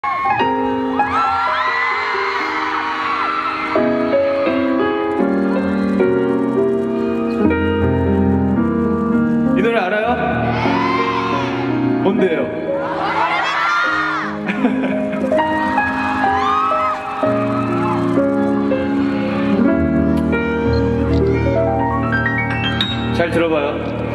이 노래 알아요? 뭔데요? 잘 들어봐요.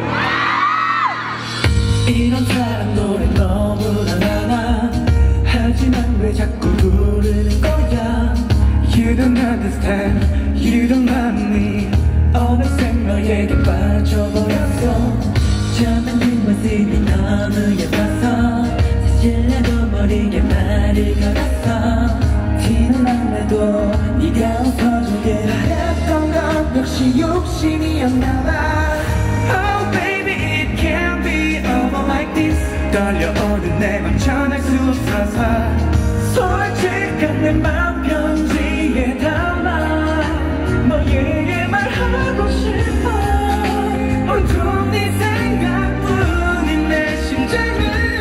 이런 사람 노래 너무나 많아. 하지만 왜 자꾸 부르는 거야? You don't understand, you don't love me. 어느새 너에게 빠져버렸어. 저만 네 모습이 너무 예뻐서 사실라도 모르게 말을 걸었어. 티는 안 나도 네가 웃어주길 바랬던 건 역시 욕심이었나봐. Oh baby it can't be over like this. 떨려오는 내 맘 전할 수 없어서 솔직한 내 맘 편지에 담아 너에게 말하고 싶어. 온통 네 생각뿐인 내 심장은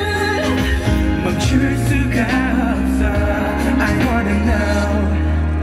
멈출 수가 없어. I wanna know.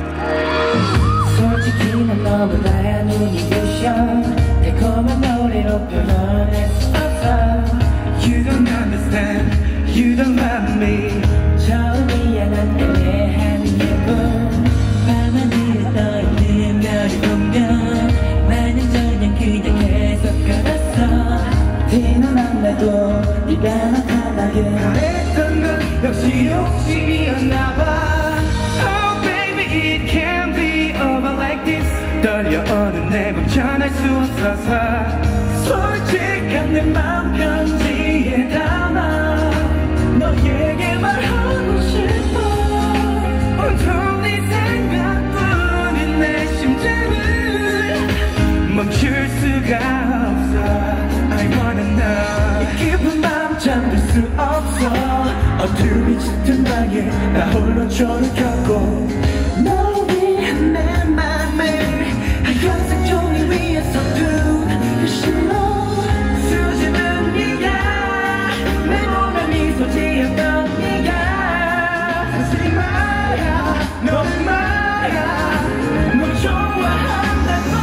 솔직히 난 너보다 눈이 부셔. 달콤한 노래로 표현할 수 없어. You don't understand, you don't love me. 처음이야 난 애매한 예쁜 밤하늘에 떠있는 별을 보면 나는 저녁 그냥 계속 걸었어. 티는 안 나도 네가 나타나길 바랬던 건 역시 욕심이었나봐. Oh baby it can't be over like this. 떨려오는 내 맘 전할 수 없어서 솔직한 내 맘 편지에 담아 너에게 말하고 싶어. 온통 네 생각뿐인 내 심장은 멈출 수가 없어. I wanna know. 이 깊은 밤 잠들 수 없어. 어둠이 짙은 방에 나 홀로 초를 켰고 너 위한 내 맘을 하얀색 종이 위에 서둔 그 실로 수줍은 네가 내 몸에 미소 지었던 네가 사실 말야 넌 말야 널 좋아한다고.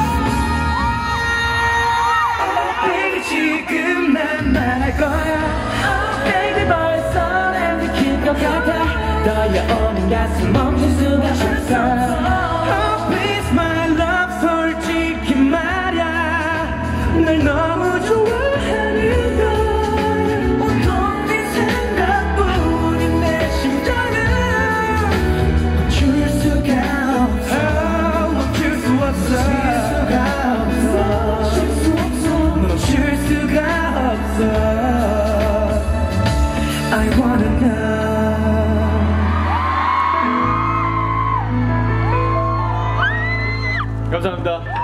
Oh baby 지금 난 말할 거야. Oh baby 벌써 날 느낄 것 같아. 떨려오는 가슴 멈출 수가 없어. 널 너무 좋아하는 걸 온통 네 생각뿐인 내 심장은 멈출 수가 없어. 멈출 수 없어. 멈출 수가 없어. I wanna know. 감사합니다.